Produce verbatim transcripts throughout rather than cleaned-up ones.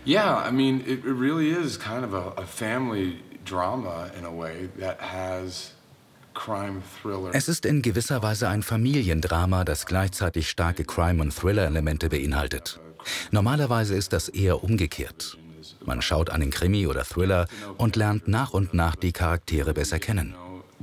Yeah, I mean, it, it really is kind of a, a family drama in a way that has crime thriller. Es ist in gewisser Weise ein Familiendrama, das gleichzeitig starke Crime- und Thriller-Elemente beinhaltet. Normalerweise ist das eher umgekehrt. Man schaut einen Krimi oder Thriller und lernt nach und nach die Charaktere besser kennen.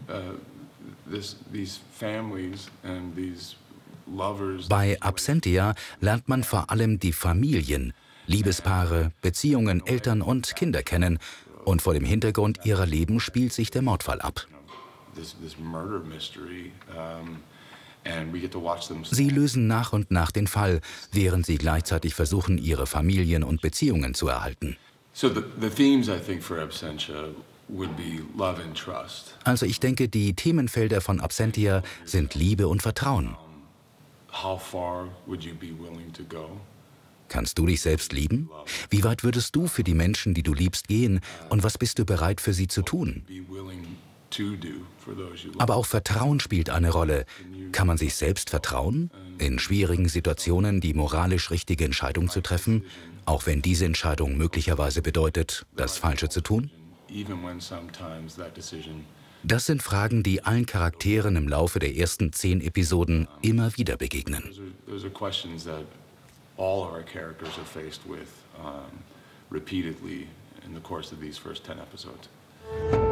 Bei Absentia lernt man vor allem die Familien, Liebespaare, Beziehungen, Eltern und Kinder kennen. Und vor dem Hintergrund ihrer Leben spielt sich der Mordfall ab. Sie lösen nach und nach den Fall, während sie gleichzeitig versuchen, ihre Familien und Beziehungen zu erhalten. Also ich denke, die Themenfelder von Absentia sind Liebe und Vertrauen. Kannst du dich selbst lieben? Wie weit würdest du für die Menschen, die du liebst, gehen? Und was bist du bereit für sie zu tun? Aber auch Vertrauen spielt eine Rolle. Kann man sich selbst vertrauen? In schwierigen Situationen die moralisch richtige Entscheidung zu treffen, auch wenn diese Entscheidung möglicherweise bedeutet, das Falsche zu tun? Das sind Fragen, die allen Charakteren im Laufe der ersten zehn Episoden immer wieder begegnen. All of our characters are faced with um, repeatedly in the course of these first ten episodes.